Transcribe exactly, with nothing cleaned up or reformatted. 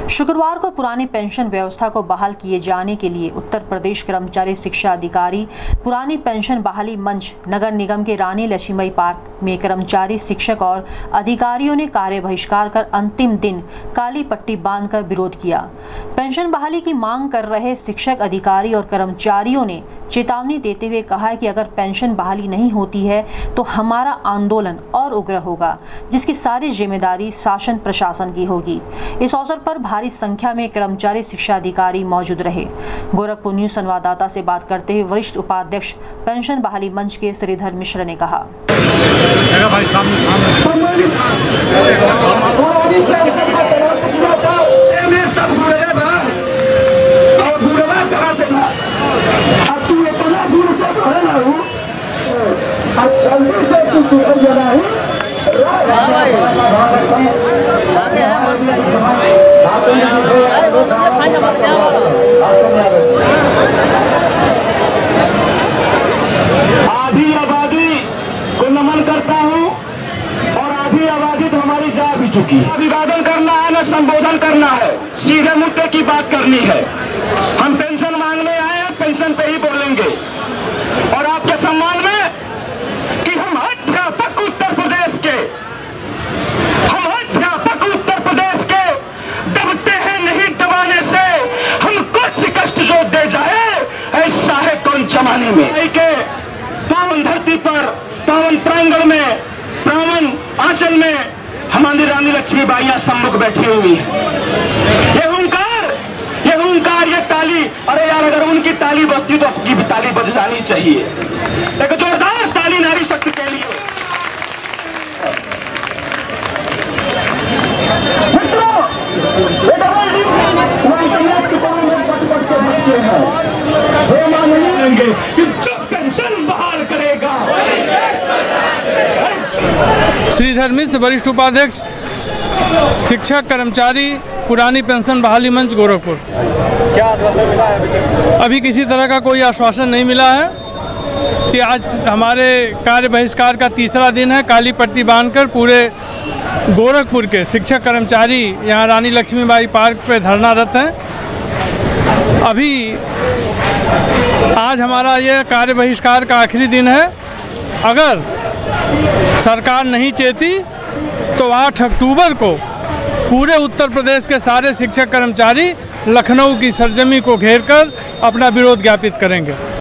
शुक्रवार को पुरानी पेंशन व्यवस्था को बहाल किए जाने के लिए उत्तर प्रदेश कर्मचारी शिक्षा अधिकारी पुरानी पेंशन बहाली मंच नगर निगम के रानी लक्ष्मीबाई पार्क में कर्मचारी शिक्षक और अधिकारियों ने कार्य बहिष्कार कर अंतिम दिन काली पट्टी बांधकर विरोध किया। पेंशन बहाली की मांग कर रहे शिक्षक अधिकारी और कर्मचारियों ने चेतावनी देते हुए कहा है कि अगर पेंशन बहाली नहीं होती है तो हमारा आंदोलन और उग्र होगा, जिसकी सारी जिम्मेदारी शासन प्रशासन की होगी। इस अवसर पर भारी संख्या में कर्मचारी शिक्षा अधिकारी मौजूद रहे। गोरखपुर न्यूज संवाददाता से बात करते हुए वरिष्ठ उपाध्यक्ष पेंशन बहाली मंच के श्रीधर मिश्र ने कहा, आधी आबादी को नमन करता हूं और आधी आबादी तो हमारी जा भी चुकी है। अभिवादन करना है ना संबोधन करना है, सीधे मुद्दे की बात करनी है। हम पेंशन मांगने आए हैं, पेंशन पे ही बोलेंगे और आपके सम्मान में कि हम अध्यापक उत्तर प्रदेश के हम अध्यापक उत्तर प्रदेश के दबते हैं नहीं दबाने से हमको शिकस्त जो दे जाए ऐसा है कौन जमाने में के पावन धरती पर पावन प्रांगण में पावन आंचल में हमारी रानी लक्ष्मीबाई सम्मुख बैठी हुई है। ये हुंकार ये हुंकार ये ताली, अरे यार अगर उनकी ताली बजती तो आपकी भी ताली बज जानी चाहिए। एक जोरदार ताली नारी शक्ति के लिए। श्रीधर मिश्र, वरिष्ठ उपाध्यक्ष शिक्षक कर्मचारी पुरानी पेंशन बहाली मंच गोरखपुर। क्या आश्वासन मिला है? अभी किसी तरह का कोई आश्वासन नहीं मिला है कि आज हमारे कार्य बहिष्कार का तीसरा दिन है। काली पट्टी बांधकर पूरे गोरखपुर के शिक्षक कर्मचारी यहाँ रानी लक्ष्मीबाई पार्क पे धरनारत हैं। अभी आज हमारा ये कार्य बहिष्कार का आखिरी दिन है। अगर सरकार नहीं चेती तो आठ अक्टूबर को पूरे उत्तर प्रदेश के सारे शिक्षक कर्मचारी लखनऊ की सरजमी को घेरकर अपना विरोध ज्ञापित करेंगे।